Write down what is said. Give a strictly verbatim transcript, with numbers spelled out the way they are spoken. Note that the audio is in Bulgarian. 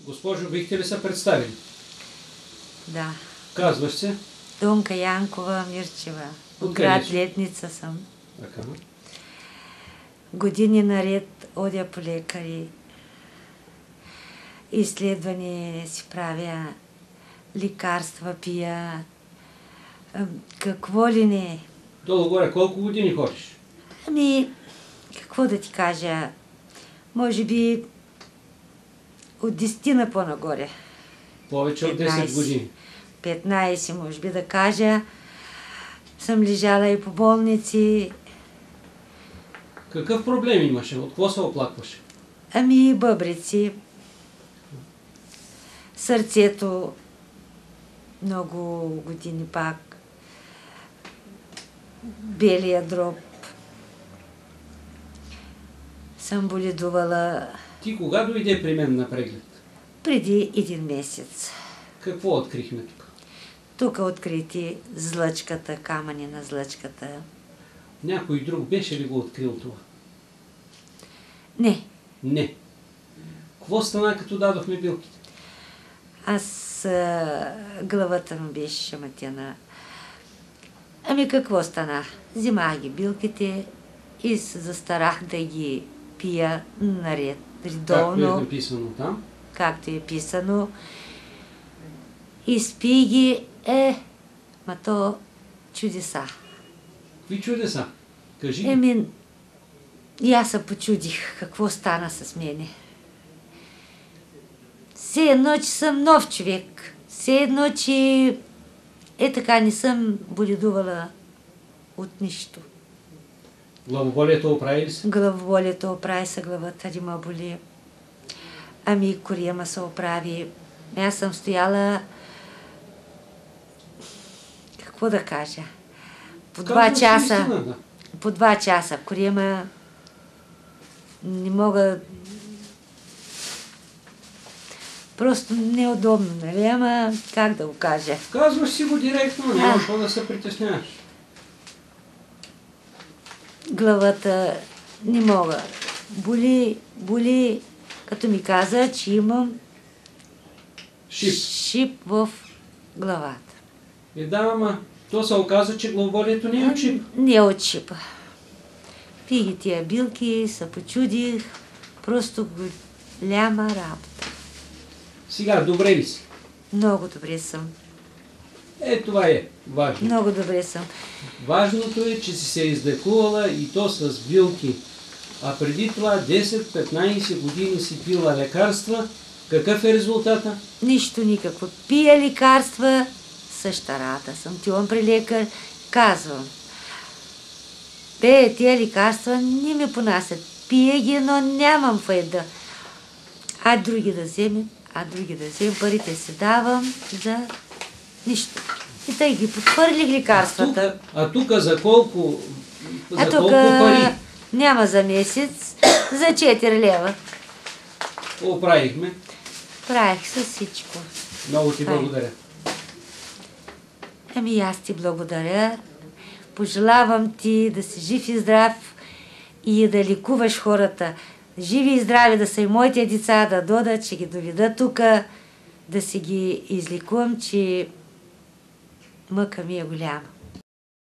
Госпожо, бихте ли се представили? Да. Казваш се? Донка Янкова Мирчева. От Откъде град си? Летница съм. Така. Години наред одя по лекари. Изследване си правя. Лекарства пия. Ам, Какво ли не? Долу-горе, колко години ходиш? Ами, какво да ти кажа? Може би от десетина по-нагоре. Повече от десет години. петнайсет, може би да кажа. Съм лежала и по болници. Какъв проблем имаше? От какво се оплакваше? Ами, бъбрици. Сърцето. Много години пак. Белия дроб. Съм боледувала Ти кога дойде при мен на преглед? преди един месец. Какво открихме тук? Тук открити злъчката, камъни на злъчката. Някой друг беше ли го открил това? Не, Не. Какво стана, като дадохме билките? аз а, главата ми беше шаматена. Ами какво стана? Взимах ги билките и се застарах да ги пия наред, редовно. Както е написано там? Както е писано. Изпи ги, е, ма то чудеса. Какви чудеса? Кажи. Еми, и аз се почудих какво стана с мене. Все едно, че съм нов човек. Все едно, че е така не съм боледувала от нищо. Главоболието оправи ли се? Главоболието оправи се, главата рима боли. Ами кориема се оправи. Аз съм стояла... Какво да кажа? По два Казваш часа. истина, да. По два часа. Кориема не мога... Просто неудобно, нали? Ама как да го кажа? Казваш си го директно, няма А. какво да се притесняваш. Главата не мога. Боли, боли, като ми каза, че имам Шип. шип в главата. И да, ама то се оказа, че главоболието не е от шип. Не е от шипа. Пи ги тия билки, се почудих, просто голяма работа. Сега, добре ли си? Много добре съм. Е, това е важно. Много добре съм. Важното е, че си се излекувала и то с билки. А преди това десет-петнайсет години си пила лекарства. Какъв е резултата? Нищо никакво. Пия лекарства, същата работа съм. Тивам при лекар, казвам. Те, тия лекарства не ми понасят. Пия ги, но нямам файда. А други да вземем, а други да вземем. Парите си давам за нищо. И тъй ги подхвърлих лекарствата. А тук за колко, за А тук колко пари няма за месец, за четири лева. оправихме? Правих с всичко. Много ти Това е. благодаря. Ами аз ти благодаря. Пожелавам ти да си жив и здрав и да лекуваш хората. Живи и здрави да са и моите деца, да додат, че ги доведа тук, да си ги излекувам, че мъка ми е голяма.